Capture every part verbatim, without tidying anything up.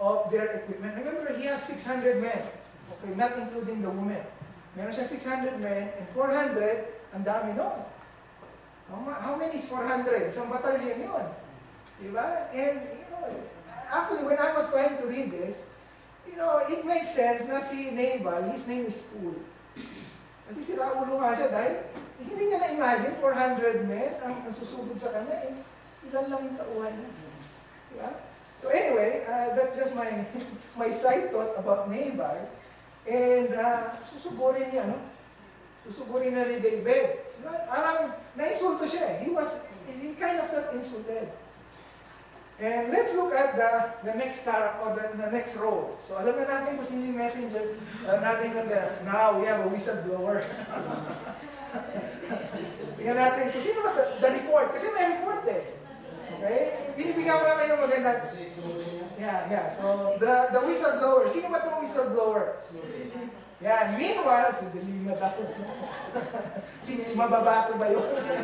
of their equipment. Remember, he has six hundred men. Okay, not including the women. Meron siya six hundred men and four hundred, ang dami nun. How many is four hundred? Isang batalyon yun. Diba? And, you know, actually, when I was trying to read this, you know, it makes sense na si Nabal, his name is Fool. Kasi sira ulo nga siya dahil hindi niya na-imagine four hundred men ang susugod sa kanya. Eh, ilan lang yung tauhan niya. Diba? So anyway, uh, that's just my my side thought about Nabal. And uh, susugurin niya, no? Susugurin na ni David. Parang na-insulto siya. He was, he kind of felt insulted. And let's look at the the next star or the, the next role. So alam na natin kung sino yung messenger. Alam natin kung the, now we have a whistleblower. Tingnan natin kung sino ba the, the report. Kasi may report eh. Okay? Binibigyan ko lang kayo ng maganda. Yeah, yeah. So, the the whistleblower. Sino ba itong whistleblower? Yeah. Meanwhile, si Delim na dapat. Si mababato ba yun?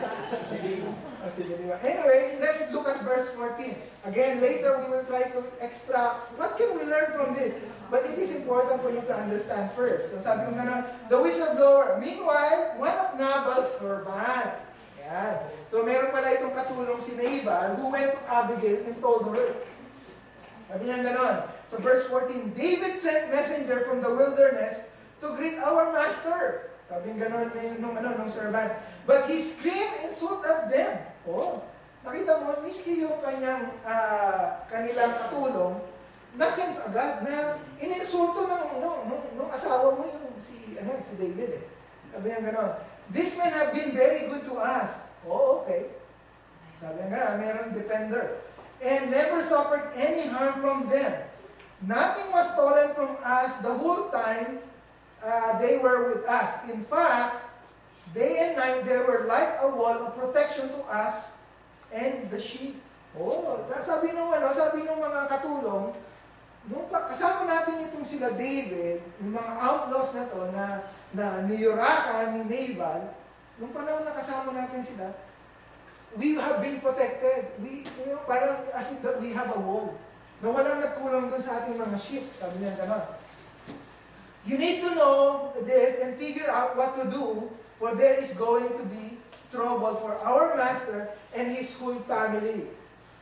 Oh, si Delim. Anyway, let's look at verse fourteen. Again, later we will try to extract what can we learn from this. But it is important for you to understand first. So, sabi ko nga the whistleblower. Meanwhile, one of Nabal's servants. Yan. So, meron pala itong katulong si Nabal who went to Abigail and told her. Sabi niya ganon. So, verse fourteen, David sent messenger from the wilderness to greet our master. Sabi niya ganon nung, ano, nung servant. But he screamed and insulted at them. Oh, nakita mo, miski yung kanyang, uh, kanilang katulong, nasense agad na ininsulto ng, no, nung, nung asawa mo yung si, ano, si David eh. Sabi niya ganon. These men have been very good to us. Oh, okay. Sabi nga, mayroong defender. And never suffered any harm from them. Nothing was stolen from us the whole time uh, they were with us. In fact, day and night they were like a wall of protection to us and the sheep. Oh, sabi nung ano, sabi nung mga katulong, nung kasama natin itong sila David, yung mga outlaws na to na na ni Yoraka, ni Nabal, nung panahon na kasama natin sila, we have been protected. We, you know, parang as if we have a wall. Na walang nagkulang dun sa ating mga sheep. Sabi niya gano'n. You need to know this and figure out what to do, for there is going to be trouble for our master and his whole family.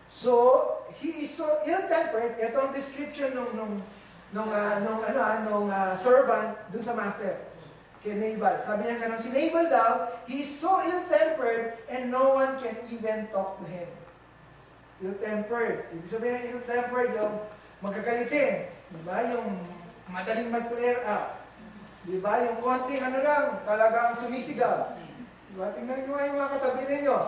So, he is so ill-tempered. Ito ang description nung, nung, nung, uh, nung, ano, nung uh, servant dun sa master. Kay Nabal. Sabi niya ganun, si Nabal daw, he is so ill-tempered and no one can even talk to him. Ill-tempered. Ibig sabihin ng ill-tempered, yung magkagalitin. Diba? Yung madaling mag-flare up. Diba? Yung konting ano lang, talagang sumisigaw. Diba? Tingnan nyo nga yung mga katabi ninyo.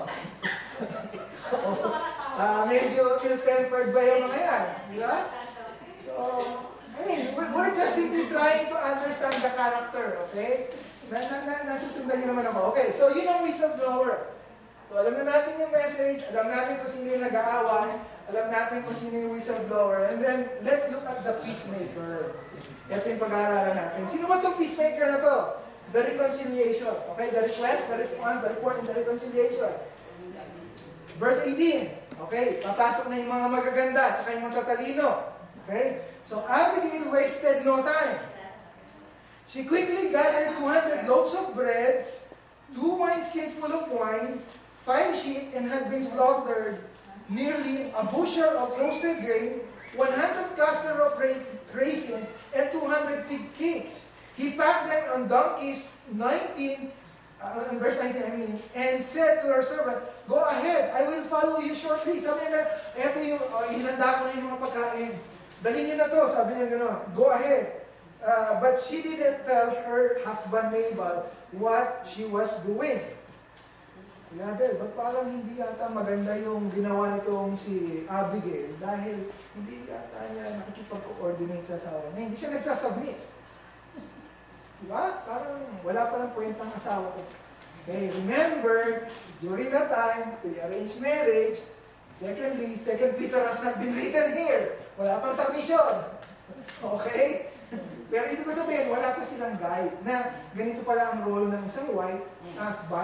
uh, medyo ill-tempered ba yung mga yan? Diba? So, I mean, we're just simply trying to understand the character, okay? Na, na, na, nasusundan nyo naman ako. Okay, so yun ang whistleblower. So alam na natin yung message, alam natin kung sino yung nag-aaway, alam natin kung sino yung whistleblower, and then let's look at the peacemaker. Ito yung pag-aaralan natin. Sino ba itong peacemaker na to? The reconciliation. Okay, the request, the response, the report, and the reconciliation. Verse eighteen. Okay, papasok na yung mga magaganda at saka yung matatalino. Okay? So Abigail wasted no time. She quickly gathered two hundred loaves of bread, two wineskins full of wine, five sheep, and had been slaughtered, nearly a bushel of roasted grain, one hundred cluster of raisins, and two hundred fig cakes. He packed them on donkeys, nineteen, uh, verse nineteen, I mean, and said to her servant, "Go ahead, I will follow you shortly." Sabi niya, eto yung, uh, hinanda ko na yung mga pagkain. Dali niyo na to, sabi niya gano'n. Go ahead. Uh, but she didn't tell her husband Nabal what she was doing. Yabel, ba't parang hindi yata maganda yung ginawa nitong si Abigail dahil hindi yata niya nakikipag-coordinate sa asawa niya. Hindi siya nagsasubmit. Diba? Parang wala palang kwentang asawa ko. Okay, remember, during that time, pre-arranged marriage, secondly, Second Peter has not been written here. Wala pang submission. Okay? Pero ibig ko sabihin, wala pa silang guide na ganito pala ang role ng isang wife, husband.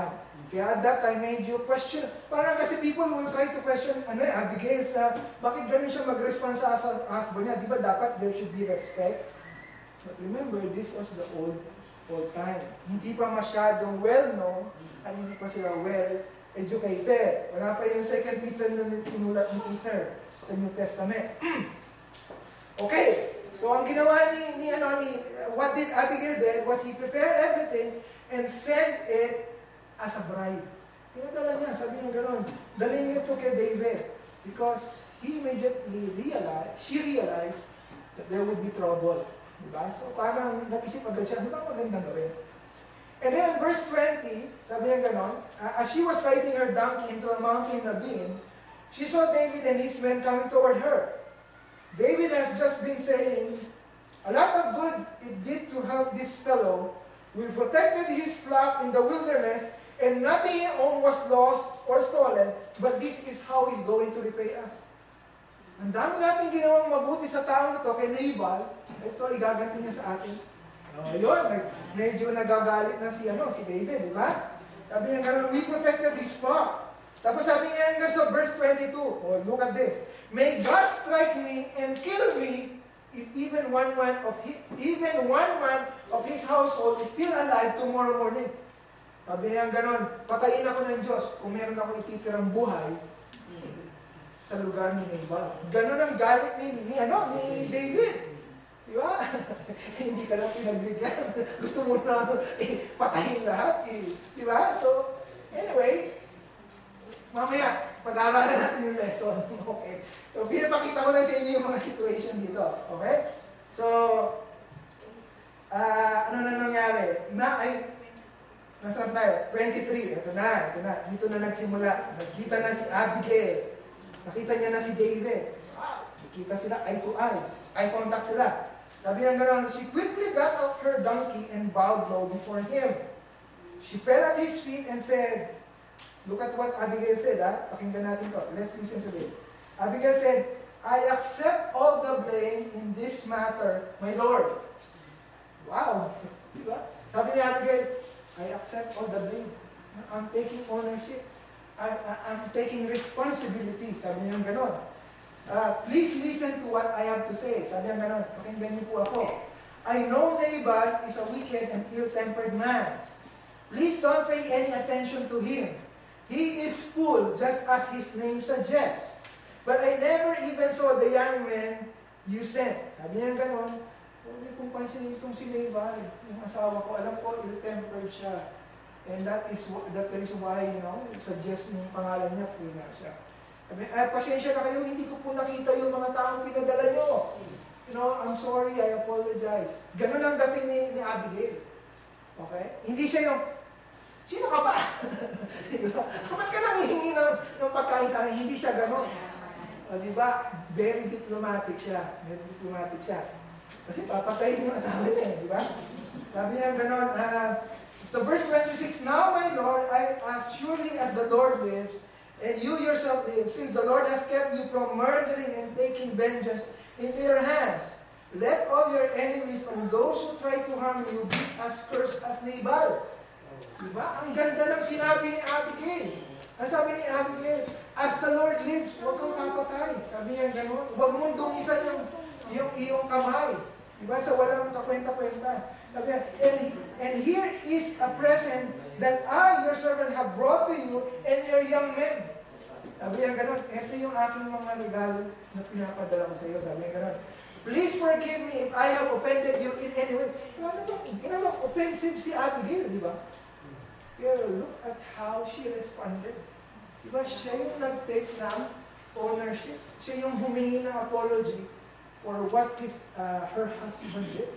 Kaya at that time, medyo question. Parang kasi people will try to question, ano eh, Abigail, sa, bakit ganun siya mag-respond sa husband niya? Di ba dapat there should be respect? But remember, this was the old, old time. Hindi pa masyadong well-known, at hindi pa sila well-educated. Wala pa yung second Peter na sinulat ni Peter sa New Testament. Okay, so ang ginawa ni, ni, ano, ni, what did Abigail did was he prepared everything and sent it as a bride. Pinadala niya, sabi niya gano'n, dalhin niyo ito kay David because he immediately realized, she realized that there would be trouble. Diba? So parang nag-isip agad siya, ano ba magandang gawin? And then in verse twenty, sabi niya gano'n, uh, as she was riding her donkey into a mountain ravine, she saw David and his men coming toward her. David has just been saying, a lot of good it did to have this fellow. We protected his flock in the wilderness, and nothing he owned was lost or stolen, but this is how he's going to repay us. Ang dami natin ginawang mabuti sa taong ito kay Nabal, ito igaganti niya sa atin. Uh, yun, medyo nagagalit na si, ano, si David, di ba? Sabi niya gano'n, we protected his flock. Tapos sabi niya nga sa verse twenty-two, oh, look at this. May God strike me and kill me if even one man of his, even one man of his household is still alive tomorrow morning. Sabi niya gano'n, patayin ako ng Diyos kung meron ako ititirang buhay sa lugar ni Nabal. Gano'n ang galit ni, ni, ano, ni David. Di ba? Hindi ka lang pinagbigyan. Gusto mo na eh, patayin lahat. Eh. Di ba? So, anyway, mamaya, pag-aaralan natin yung lesson. Okay. So, pinapakita ko lang sa inyo yung mga situation dito. Okay? So, uh, ano na nangyari? Na, ay, nasaan tayo? twenty-three. Ito na, ito na. Dito na nagsimula. Nagkita na si Abigail. Nakita niya na si David. Wow! Nakita sila eye to eye. Eye contact sila. Sabi niya gano'n, she quickly got off her donkey and bowed low before him. She fell at his feet and said, look at what Abigail said, ha? Pakinggan natin to. Let's listen to this. Abigail said, I accept all the blame in this matter, my Lord. Wow! Diba? Sabi ni Abigail, I accept all the blame. I'm taking ownership. I, I, I'm taking responsibility. Sabi niya gano'n. Uh, please listen to what I have to say. Sabi niya gano'n, pakinggan niyo po ako. I know Nabal is a wicked and ill-tempered man. Please don't pay any attention to him. He is full, just as his name suggests. But I never even saw the young man you sent. Sabi niya gano'n, huwag niyo pong pansinin itong si Nabal, yung asawa ko. Alam ko, ill-tempered siya. And that is that's the reason why, you know, suggest yung pangalan niya, full nga siya. Sabi, eh, pasensya na kayo, hindi ko po nakita yung mga taong pinadala nyo. You know, I'm sorry, I apologize. Ganun ang dating ni, ni Abigail. Okay? Hindi siya yung, sino ka ba? Diba? Ba't ka nang hihingi ng, ng pagkain sa akin? Hindi siya ganun. O, diba? Very diplomatic siya. Very diplomatic siya. Kasi papatayin yung asawa niya, eh, diba? Sabi niya ganun, uh, so verse twenty-six, now my Lord, I, as surely as the Lord lives, and you yourself live, since the Lord has kept you from murdering and taking vengeance into your hands, let all your enemies and those who try to harm you be as cursed as Nabal. Diba? Ang ganda ng sinabi ni Abigail. Ang sabi ni Abigail, as the Lord lives, huwag kang papatay. Sabi niya gano'n, huwag mong dungisan yung, yung iyong kamay. Diba? Sa walang kakwenta-kwenta. Sabi niya, and, and here is a present that I, your servant, have brought to you and your young men. Sabi niya gano'n, ito yung aking mga regalo na pinapadala ko sa iyo. Sabi niya gano'n, please forgive me if I have offended you in any way. Ano ba? Ginawang offensive si Abigail, di ba? Pero look at how she responded. Di ba? Siya yung nag-take ng ownership. Siya yung humingi ng apology for what his, uh, her husband did.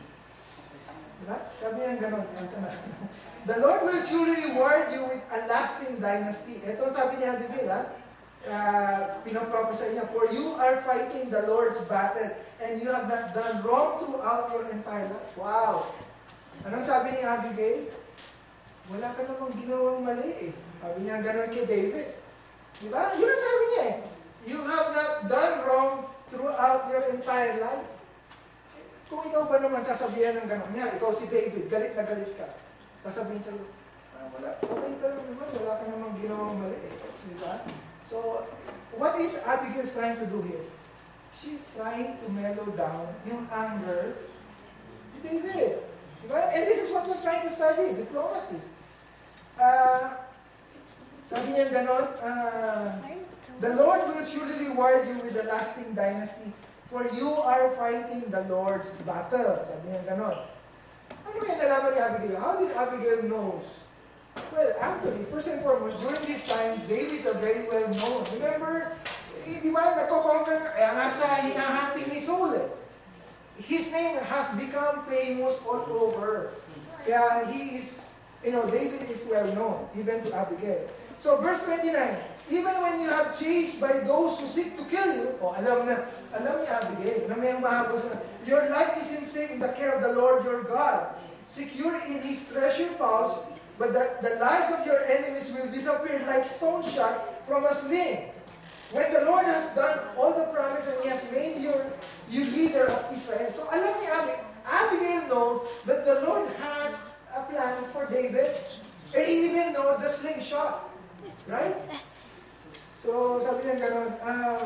Diba? Sabi niya gano'n. The Lord will surely reward you with a lasting dynasty. Ito sabi niya Abigail, ha? Uh, pinoprophesy niya, for you are fighting the Lord's battle and you have not done wrong throughout your entire life. Wow! Anong sabi ni Abigail? Wala ka namang ginawang mali eh. Sabi niya gano'n kay David. Diba? Yun ang sabi niya eh. You have not done wrong throughout your entire life. Kung ikaw ba naman sasabihan ng gano'n, niya, ikaw si David, galit na galit ka. Sasabihin sa'yo, Ah, wala, okay ka lang naman, wala ka namang ginawang mali eh. Di ba? So, what is Abigail trying to do here? She's trying to mellow down yung anger ni David. Diba? And this is what we're trying to study, diplomacy. Uh, sabi niya ganon, uh, the Lord will surely reward you with a lasting dynasty, for you are fighting the Lord's battle. Sabi niya ganon. Ano yung nalaman ni Abigail? How did Abigail know? Well, actually, first and foremost, during this time, David is a very well known. Remember, eh, di ba, nagko-conquer, kaya nga siya hinahanting ni Saul eh. His name has become famous all over. Kaya he is, you know, David is well known, even to Abigail. So, verse twenty-nine, even when you have chased by those who seek to kill you, oh, alam na, alam ni Abigail, na may umahagos na, your life is in safe in the care of the Lord your God, secure in His treasure pouch, but the, the lives of your enemies will disappear like stone shot from a sling. When the Lord has done all the promise and He has made you, you leader of Israel. So alam ni Abigail, Abigail know that the Lord has a plan for David. And he even know the slingshot. Right? So sabi niya gano'n, uh,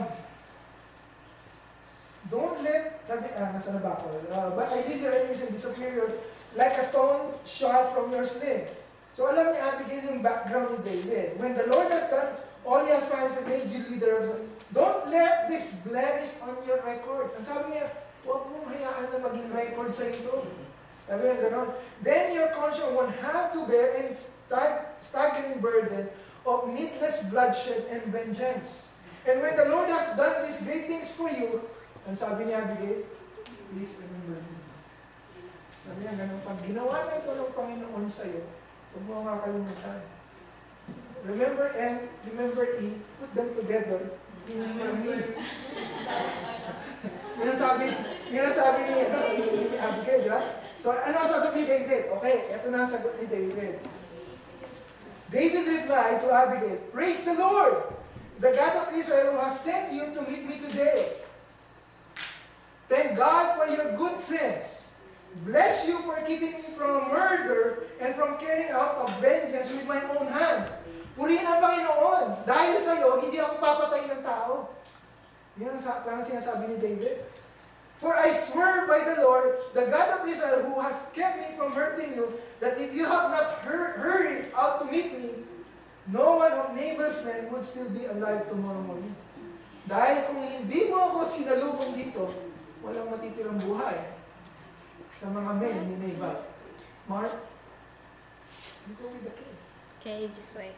don't let, sabi, ah, nasa na ba ako? Uh, but I lead your enemies and disappear like a stone shot from your sling. So alam ni Abigail yung background ni David. When the Lord has done all He has promised and made you leader, don't let this blemish on your record. Ang sabi niya, huwag mong hayaan na maging record sa ito. Sabi niya gano'n. Then your conscience won't have to bear a stag staggering burden of needless bloodshed and vengeance. And when the Lord has done these great things for you, ang sabi niya, Abigail, please remember me. Sabi niya gano'n, pag ginawa na ito ng Panginoon sa iyo, huwag mo kakalimutan. Remember N, remember E, put them together. Remember me. Yun ang sabi, yun ang sabi ni, ano, ni Abigail, di ba? So, ano ang sagot ni David? Okay, ito na ang sagot ni David. David replied to Abigail, praise the Lord, the God of Israel who has sent you to meet me today. Thank God for your good sense. Bless you for keeping me from murder and from carrying out of vengeance with my own hands. Purihin ang Panginoon. Dahil sa iyo, hindi ako papatayin ng tao. Yan ang parang sinasabi ni David. For I swear by the Lord, the God of Israel, who has kept me from hurting you, that if you have not hur hurried out to meet me, no one of Nabal's men would still be alive tomorrow morning. Dahil kung hindi mo ako sinalubong dito, walang matitirang buhay sa mga men ni Nabal. Mark, you go with the kids. Okay, just wait.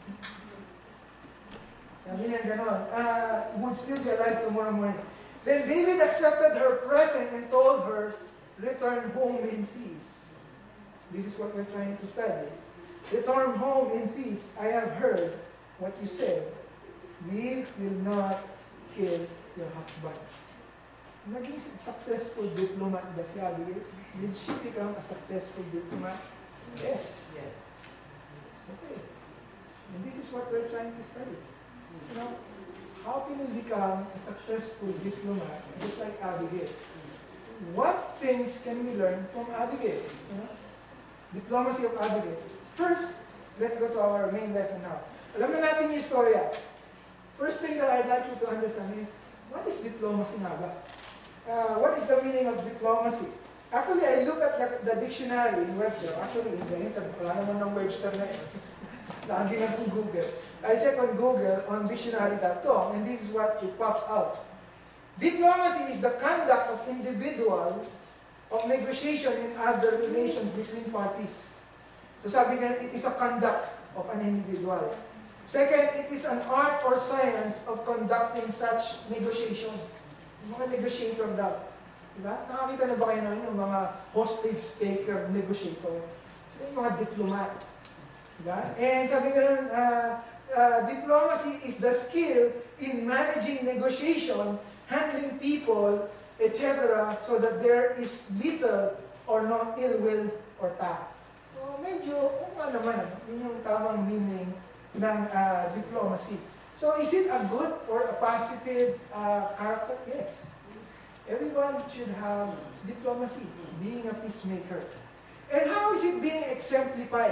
Sabi niya gano'n, uh, would still be alive tomorrow morning. Then David accepted her present and told her, return home in peace. This is what we're trying to study. Return home in peace. I have heard what you said. We will not kill your husband. Naging successful diplomat ba si Abigail? Did she become a successful diplomat? Yes. Yes. Okay. And this is what we're trying to study. You know, how can we become a successful diplomat just like Abigail? What things can we learn from Abigail? You know? Diplomacy of Abigail. First, let's go to our main lesson now. Alam na natin yung istorya. First thing that I'd like you to understand is, what is diplomacy nga ba? Uh, what is the meaning of diplomacy? Actually, I look at the, the dictionary in Webster. Actually, in the internet, wala naman ng Webster na yun. Lagi na kung Google. I check on Google on dictionary dot com and this is what it pops out. Diplomacy is the conduct of individual of negotiation and other relations between parties. So sabi nga, it is a conduct of an individual. Second, it is an art or science of conducting such negotiation. Yung mga negotiator daw. Diba? Nakakita na ba kayo na yung mga hostage taker negotiator? So yung mga diplomat. Diba? And sabi nga nun, uh, uh, diplomacy is the skill in managing negotiation, handling people, et cetera, so that there is little or no ill will or tact. So medyo, kung ano naman, yun yung tamang meaning ng uh, diplomacy. So is it a good or a positive uh, character? Yes. Everyone should have diplomacy, being a peacemaker. And how is it being exemplified?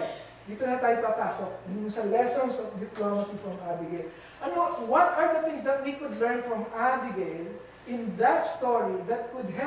dito na tayo papasok yung sa lessons of diplomacy from Abigail. Ano, what are the things that we could learn from Abigail in that story that could help